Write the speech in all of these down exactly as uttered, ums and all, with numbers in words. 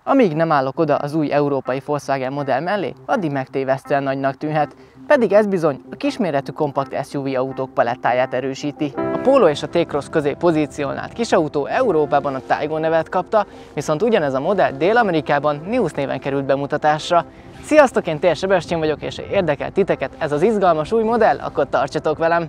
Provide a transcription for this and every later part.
Amíg nem állok oda az új európai Volkswagen modell mellé, addig megtévesztően nagynak tűnhet, pedig ez bizony a kisméretű kompakt es u vé autók palettáját erősíti. A Polo és a T-Cross közé pozícionált kisautó Európában a Taygo nevet kapta, viszont ugyanez a modell Dél-Amerikában Nius néven került bemutatásra. Sziasztok, én Tér Sebestyén vagyok, és ha érdekel titeket ez az izgalmas új modell, akkor tartsatok velem!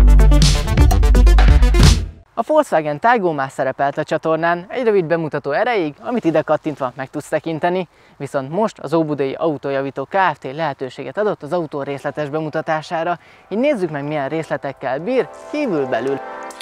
A Volkswagen Taygo már szerepelt a csatornán egy rövid bemutató erejéig, amit ide kattintva meg tudsz tekinteni, viszont most az Óbudai Autójavító Kft. Lehetőséget adott az autó részletes bemutatására, így nézzük meg, milyen részletekkel bír kívül-belül.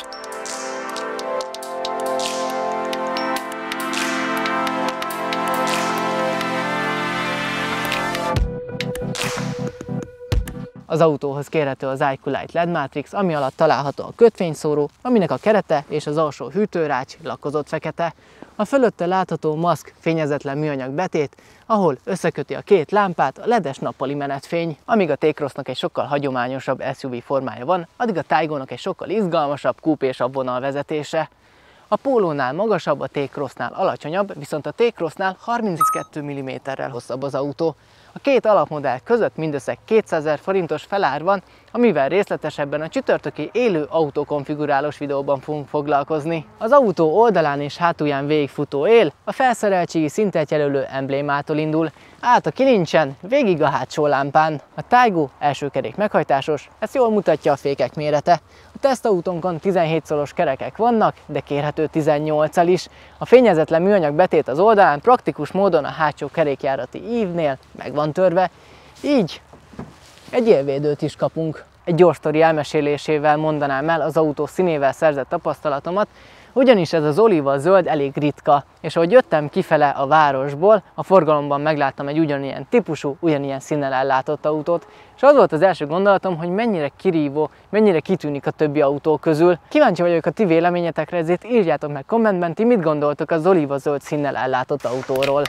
Az autóhoz kérhető az iQLite el é dé Matrix, ami alatt található a kötvényszóró, aminek a kerete és az alsó hűtőrács lakkozott fekete. A fölötte látható maszk fényezetlen műanyag betét, ahol összeköti a két lámpát a ledes nappali menetfény. Amíg a T-Crossnak egy sokkal hagyományosabb es u vé formája van, addig a Taygonak egy sokkal izgalmasabb, kúpésabb vonalvezetése. A Polónál magasabb, a T-Crossnál alacsonyabb, viszont a T-Crossnál harminckettő milliméterrel hosszabb az autó. A két alapmodell között mindössze kétszázezer forintos felár van, amivel részletesebben a csütörtöki élő autókonfigurálós videóban fogunk foglalkozni. Az autó oldalán és hátulján végigfutó él a felszereltségi szintet jelölő emblémától indul, át a kilincsen, végig a hátsó lámpán. A Taygo első kerék meghajtásos, ezt jól mutatja a fékek mérete. A tesztautónkon tizenhét szoros kerekek vannak, de kérhető tizennyolccal is. A fényezetlen műanyag betét az oldalán praktikus módon a hátsó kerékjárati ívnél meg van törve, így egy élvédőt is kapunk. Egy gyors sztori elmesélésével mondanám el az autó színével szerzett tapasztalatomat, ugyanis ez az olíva zöld elég ritka, és ahogy jöttem kifele a városból, a forgalomban megláttam egy ugyanilyen típusú, ugyanilyen színnel ellátott autót, és az volt az első gondolatom, hogy mennyire kirívó, mennyire kitűnik a többi autó közül. Kíváncsi vagyok a ti véleményetekre, ezért írjátok meg kommentben, ti mit gondoltok az olíva zöld színnel ellátott autóról.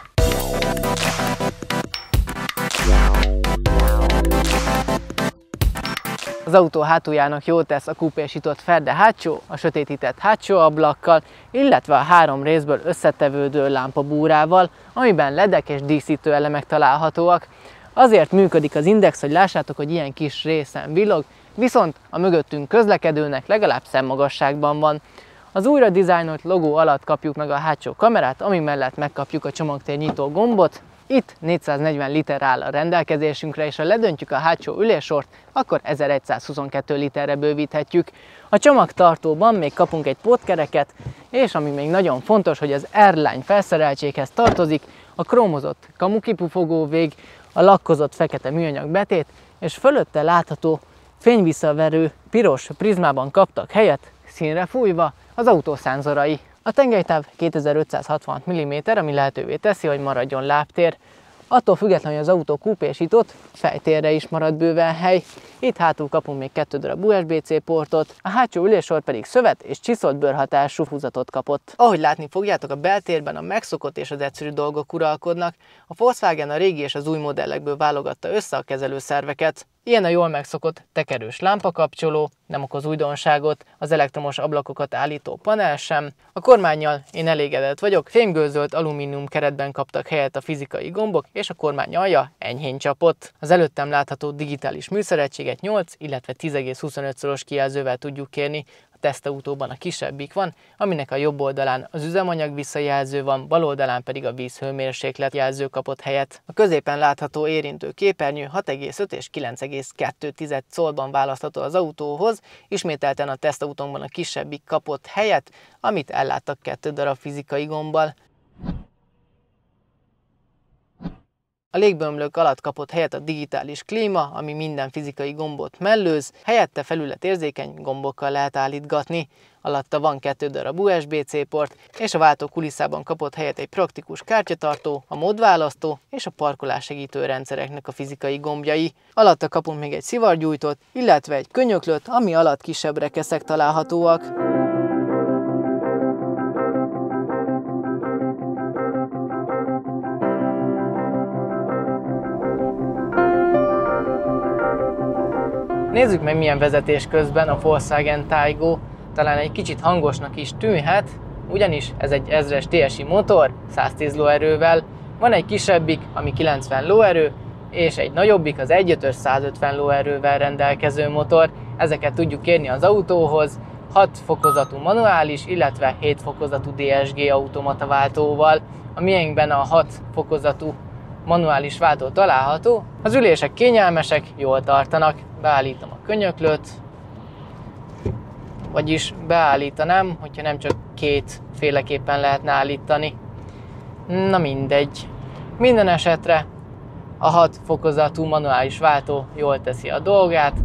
Az autó hátuljának jót tesz a kupésított ferde hátsó, a sötétített hátsó ablakkal, illetve a három részből összetevődő lámpabúrával, amiben ledek és díszítő elemek találhatóak. Azért működik az index, hogy lássátok, hogy ilyen kis részen villog, viszont a mögöttünk közlekedőnek legalább szemmagasságban van. Az újra dizájnolt logó alatt kapjuk meg a hátsó kamerát, ami mellett megkapjuk a csomagtér nyitó gombot. Itt négyszáznegyven liter áll a rendelkezésünkre, és ha ledöntjük a hátsó üléssort, akkor ezeregyszázhuszonkettő literre bővíthetjük. A csomagtartóban még kapunk egy pótkereket, és ami még nagyon fontos, hogy az Airline felszereltséghez tartozik, a krómozott kamukipufogó vég, a lakkozott fekete műanyag betét, és fölötte látható fényvisszaverő piros prizmában kaptak helyet, színre fújva, az autó szenzorái. A tengelytáv kétezer-ötszázhatvanhat milliméter, ami lehetővé teszi, hogy maradjon lábtér. Attól függetlenül, hogy az autó kupésított, fejtérre is marad bőven hely. Itt hátul kapunk még kettő darab u es bé cé portot, a hátsó üléssor pedig szövet és csiszolt bőrhatású húzatot kapott. Ahogy látni fogjátok, a beltérben a megszokott és az egyszerű dolgok uralkodnak. A Volkswagen a régi és az új modellekből válogatta össze a kezelőszerveket. Ilyen a jól megszokott tekerős lámpakapcsoló, nem okoz újdonságot, az elektromos ablakokat állító panel sem. A kormánnyal én elégedett vagyok, fémgőzölt alumínium keretben kaptak helyet a fizikai gombok, és a kormány alja enyhén csapott. Az előttem látható digitális műszeregységet nyolc, illetve tíz egész huszonöt szoros kijelzővel tudjuk kérni. A tesztautóban a kisebbik van, aminek a jobb oldalán az üzemanyag visszajelző van, bal oldalán pedig a vízhőmérséklet jelző kapott helyet. A középen látható érintő képernyő hat egész öt és kilenc egész kettő szólban választható az autóhoz, ismételten a tesztautónkban a kisebbik kapott helyet, amit elláttak kettő darab fizikai gombbal. A légbömlők alatt kapott helyet a digitális klíma, ami minden fizikai gombot mellőz, helyette felületérzékeny gombokkal lehet állítgatni. Alatta van kettő darab u es bé cé port, és a váltó kulisszában kapott helyet egy praktikus kártyatartó, a módválasztó és a parkolássegítő rendszereknek a fizikai gombjai. Alatta kapunk még egy szivargyújtót, illetve egy könyöklőt, ami alatt kisebb rekeszek találhatóak. Nézzük meg, milyen vezetés közben a Volkswagen Taygo. Talán egy kicsit hangosnak is tűnhet, ugyanis ez egy ezres té es i motor száztíz lóerővel, van egy kisebbik, ami kilencven lóerő, és egy nagyobbik, az egy ötös százötven lóerővel rendelkező motor. Ezeket tudjuk kérni az autóhoz, hat fokozatú manuális, illetve hét fokozatú dé es gé automata váltóval. A miénkben a hat fokozatú manuális váltó található. Az ülések kényelmesek, jól tartanak. Beállítom a könyöklőt, vagyis beállítanám, hogyha nem csak két féleképpen lehetne állítani. Na mindegy. Minden esetre a hat fokozatú manuális váltó jól teszi a dolgát.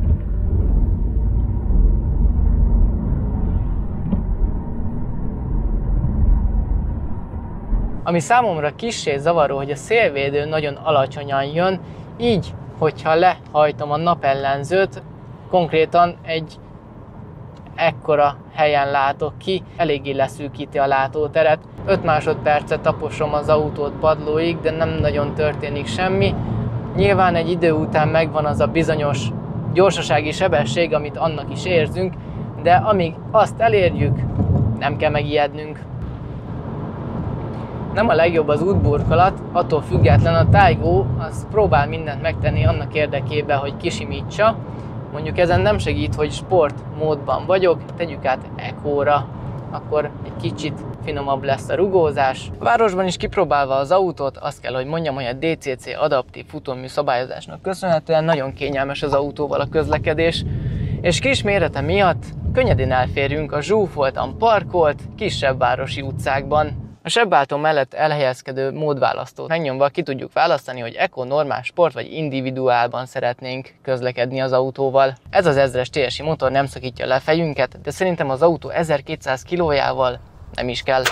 Ami számomra kissé zavaró, hogy a szélvédő nagyon alacsonyan jön, így, hogyha lehajtom a napellenzőt, konkrétan egy ekkora helyen látok ki, eléggé leszűkíti a látóteret. öt másodpercet taposom az autót padlóig, de nem nagyon történik semmi. Nyilván egy idő után megvan az a bizonyos gyorsasági sebesség, amit annak is érzünk, de amíg azt elérjük, nem kell megijednünk. Nem a legjobb az útburkolat, attól független a Taygo az próbál mindent megtenni annak érdekében, hogy kisimítsa. Mondjuk ezen nem segít, hogy sport módban vagyok, tegyük át Eco-ra, akkor egy kicsit finomabb lesz a rugózás. A városban is kipróbálva az autót, azt kell, hogy mondjam, hogy a dé cé cé adaptív futómű szabályozásnak köszönhetően nagyon kényelmes az autóval a közlekedés, és kis mérete miatt könnyedén elférünk a zsúfoltan parkolt, kisebb városi utcákban. A sebváltó mellett elhelyezkedő módválasztót megnyomva ki tudjuk választani, hogy Eco, normál, sport vagy individuálban szeretnénk közlekedni az autóval. Ez az ezres té es i motor nem szakítja le fejünket, de szerintem az autó ezerkétszáz kilójával nem is kell.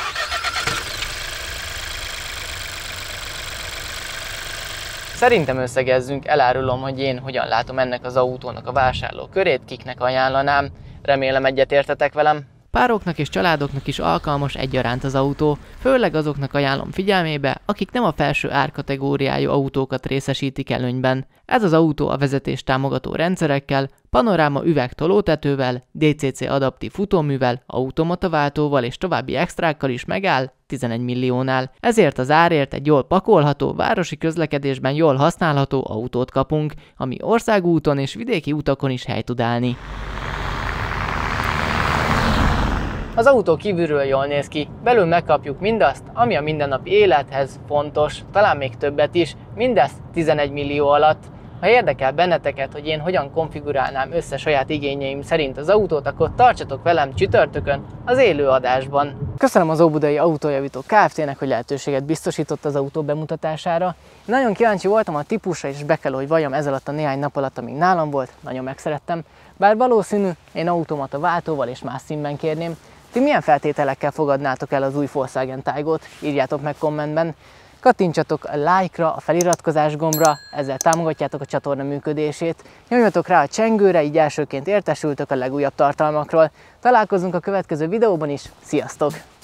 Szerintem összegezzünk, elárulom, hogy én hogyan látom ennek az autónak a vásárló körét, kiknek ajánlanám, remélem egyetértetek velem. Pároknak és családoknak is alkalmas egyaránt az autó, főleg azoknak ajánlom figyelmébe, akik nem a felső árkategóriájú autókat részesítik előnyben. Ez az autó a vezetés támogató rendszerekkel, panoráma üveg tolótetővel, dé cé cé adaptív futóművel, automata váltóval és további extrákkal is megáll tizenegy milliónál. Ezért az árért egy jól pakolható, városi közlekedésben jól használható autót kapunk, ami országúton és vidéki utakon is hely tud állni. Az autó kívülről jól néz ki, belül megkapjuk mindazt, ami a mindennapi élethez fontos, talán még többet is, mindezt tizenegy millió alatt. Ha érdekel benneteket, hogy én hogyan konfigurálnám össze saját igényeim szerint az autót, akkor tartsatok velem csütörtökön az élő adásban. Köszönöm az Óbudai Autójavító Kft-nek, hogy lehetőséget biztosított az autó bemutatására. Nagyon kíváncsi voltam a típusra, és be kell, hogy valljam ez alatt a néhány nap alatt, amíg nálam volt, nagyon megszerettem. Bár valószínű, én automata váltóval és más színben kérném. Ti milyen feltételekkel fogadnátok el az új Volkswagen Taygot? Írjátok meg kommentben. Kattintsatok a like-ra, a feliratkozás gombra, ezzel támogatjátok a csatorna működését. Nyomjatok rá a csengőre, így elsőként értesültök a legújabb tartalmakról. Találkozunk a következő videóban is, sziasztok!